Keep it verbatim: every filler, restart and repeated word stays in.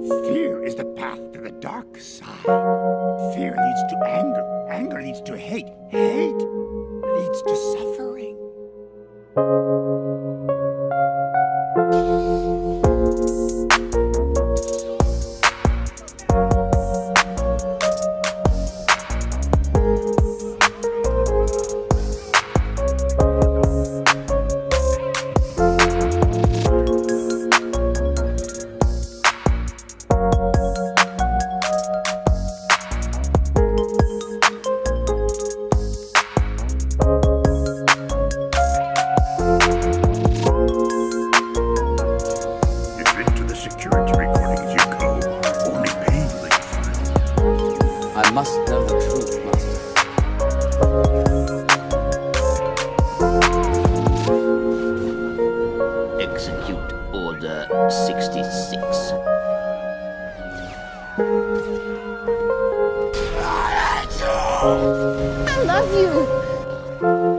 Fear is the path to the dark side. Fear leads to anger. Anger leads to hate. Hate leads to suffering. Security recordings you go. Only pain will you find. I must know the truth, Master. Execute Order sixty-six. I love you.